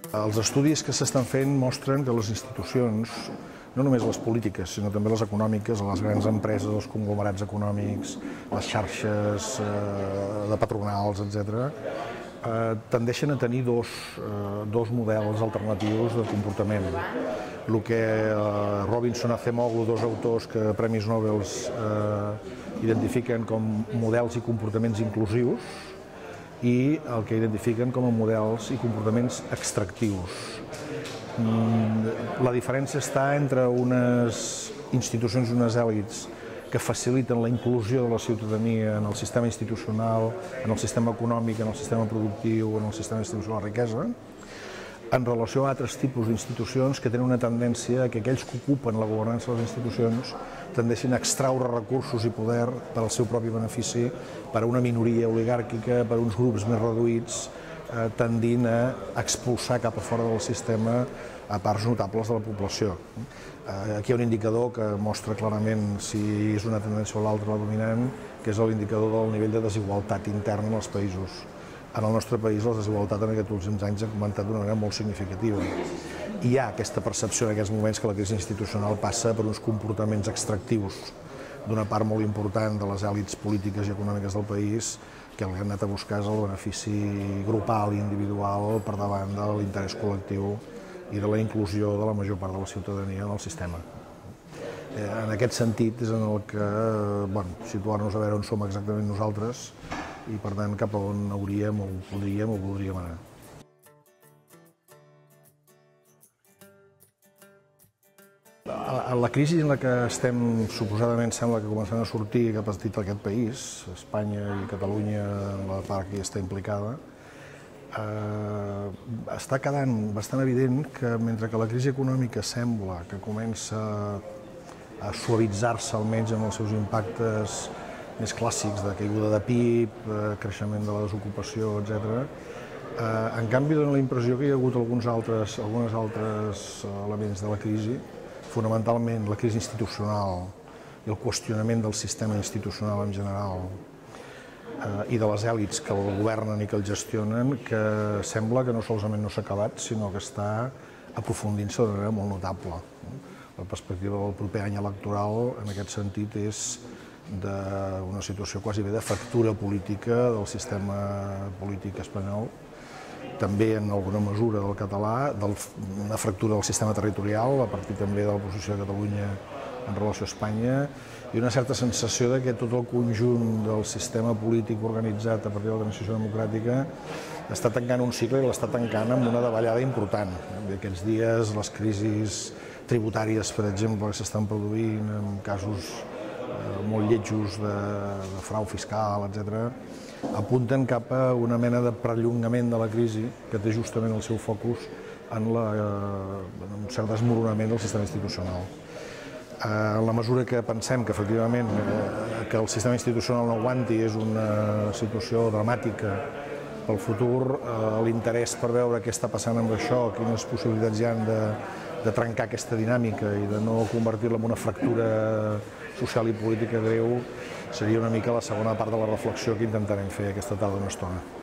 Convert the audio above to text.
Els estudis que s'estan fent mostren que les institucions, no només les polítiques, sinó també les econòmiques, les grans empreses, els conglomerats econòmics, les xarxes de patronals, etc., tendeixen a tenir dos models alternatius de comportament. El que Robinson, Acemoglu, dos autors que premis Nobel identifiquen com models i comportaments inclusius, i el que identifiquen com a models i comportaments extractius. La diferència està entre unes institucions, unes èlits que faciliten la inclusió de la ciutadania en el sistema institucional, en el sistema econòmic, en el sistema productiu, en el sistema distribució de la riquesa, en relació a altres tipus d'institucions que tenen una tendència a que aquells que ocupen la governança de les institucions tendeixin a extraure recursos i poder per al seu propi benefici per a una minoria oligàrquica, per a uns grups més reduïts, tendint a expulsar cap a fora del sistema a parts notables de la població. Aquí hi ha un indicador que mostra clarament si és una tendència o l'altra la dominant, que és l'indicador del nivell de desigualtat interna en els països. En el nostre país la desigualtat en aquests últims anys ha augmentat d'una manera molt significativa. Hi ha aquesta percepció en aquests moments que la crisi institucional passa per uns comportaments extractius d'una part molt important de les èlits polítiques i econòmiques del país, que el que han anat a buscar és el benefici grupal i individual per davant de l'interès col·lectiu i de la inclusió de la major part de la ciutadania en el sistema. En aquest sentit és en el que situar-nos a veure on som exactament nosaltres i, per tant, cap a on hauríem o podríem o voldríem anar. La crisi en la que estem, suposadament, sembla que començant a sortir cap a aquest país, Espanya i Catalunya, en la part que hi està implicada, està quedant bastant evident que mentre que la crisi econòmica sembla que comença a suavitzar-se almenys en els seus impactes més clàssics de caiguda de PIB, creixement de la desocupació, etc., en canvi dona la impressió que hi ha hagut alguns altres elements de la crisi, fonamentalment la crisi institucional i el qüestionament del sistema institucional en general i de les èlits que el governen i que el gestionen, que sembla que no solament no s'ha acabat, sinó que està aprofundint-se d'una manera molt notable. La perspectiva del proper any electoral, en aquest sentit, és d'una situació quasi bé de fractura política del sistema polític espanyol, també en alguna mesura del català, una fractura del sistema territorial, a partir també de la posició de Catalunya en relació a Espanya, i una certa sensació que tot el conjunt del sistema polític organitzat a partir de la transició democràtica està tancant un cicle i l'està tancant amb una davallada important. Aquests dies les crisis tributàries, per exemple, que s'estan produint en casos molt lletjos de frau fiscal, etc., apunten cap a una mena de perllongament de la crisi que té justament el seu focus en un cert desmoronament del sistema institucional. En la mesura que pensem que efectivament que el sistema institucional no aguanti és una situació dramàtica pel futur, l'interès per veure què està passant amb això, quines possibilitats hi ha de trencar aquesta dinàmica i de no convertir-la en una fractura social i política greu seria una mica la segona part de la reflexió que intentarem fer aquesta tarda una estona.